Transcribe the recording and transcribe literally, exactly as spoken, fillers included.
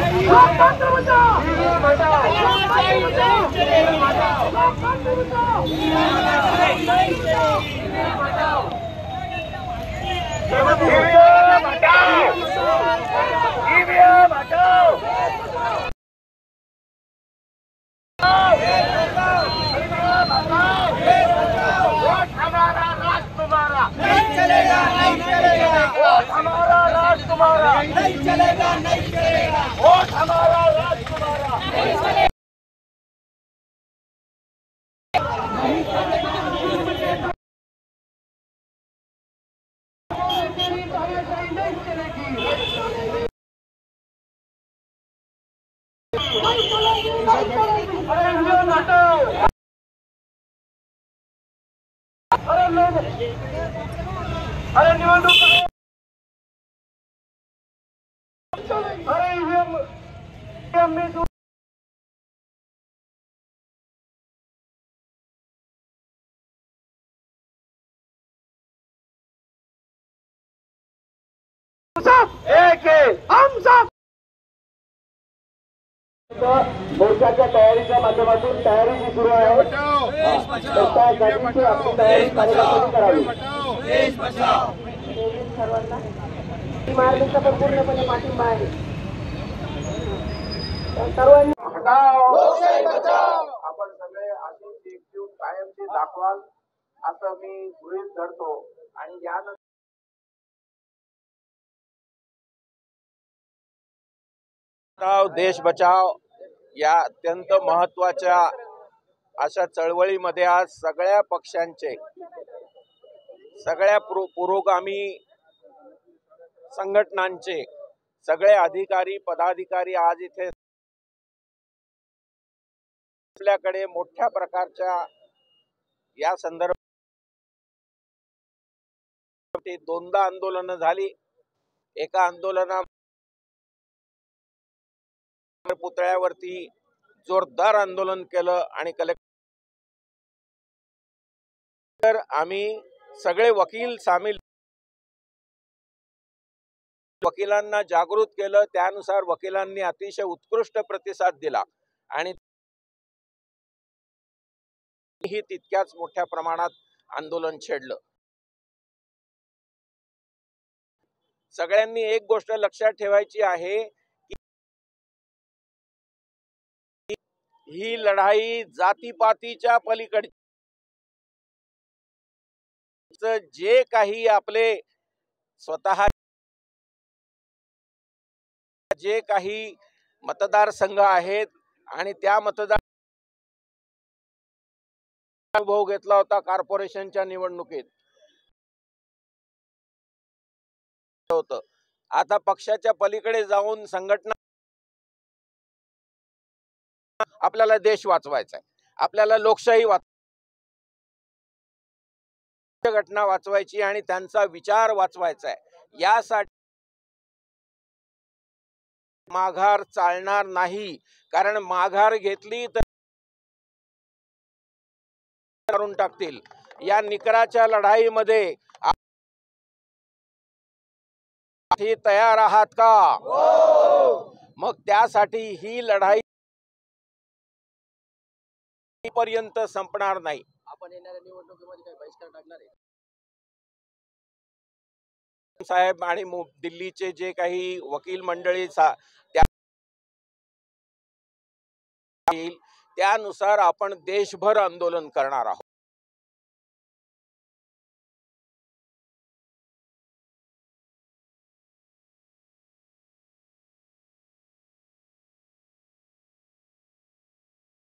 हमारा राज तुम्हारा नहीं चलेगा, नहीं चलेगा। वोट हमारा राज तुम्हारा नहीं चलेगा। अरे निवडणूक अरे एक हम सब मोर्चाच्या तयारीच्या माध्यमातून तयारी जी सुरू आहे तयारी कार्यक्रम करावी। सर्वांना पण पूर्णपणे पाठिंबा आहे। सर्वांनी आपण सगळे अशी एकजूट कायमची दाखवाल असं मी गृहीत धरतो आणि यानंतर देश बचाव या अत्यंत महत्वाच्या अशा चळवळीमध्ये आज सगळ्या पक्षांचे सगळ्या पुरोगामी संघटनांचे सगळे अधिकारी पदाधिकारी आज इथे आपल्याकडे मोठ्या प्रकारच्या या संदर्भात दोनदा आंदोलन झाली। एका आंदोलना पुतळ्यावरती जोरदार आंदोलन केलं आणि कलेक्टर आम्ही सगळे वकील सामील वकिलांना जागृत केलं। त्यानुसार वकिलांनी अतिशय उत्कृष्ट प्रतिसाद दिला आणि ही तितक्याच मोठ्या प्रमाणात आंदोलन छेडलं। सगळ्यांनी एक गोष्ट लक्षात ठेवायची आहे की ही लढाई जातीपातीच्या पलीकडे जे काही आपले स्वतः जे काही मतदारसंघ आहेत आणि त्या मतदार अनुभव घेतला होता कॉर्पोरेशनच्या निवडणुकीत होतं। आता पक्षाच्या पलीकडे जाऊन संघटना आपल्याला देश वाचवायचा आहे, आपल्याला लोकशाही वाच घटना वाचवायची आणि त्यांचा विचार वाचवायचा आहे। यासाठी माघार चालणार नाही, कारण माघार घेतली तर करून टाकतील। या निकराच्या लढाईमध्ये तयार आहात का? मग त्यासाठी ही लढाई पर्यंत संपणार नाही। आपण येणाऱ्या निवडणुकीमध्ये काही बहिष्कार टाकणार आहे साहेब आणि दिल्लीचे जे काही वकील मंडळी त्यानुसार आपण देशभर आंदोलन करणार आहोत।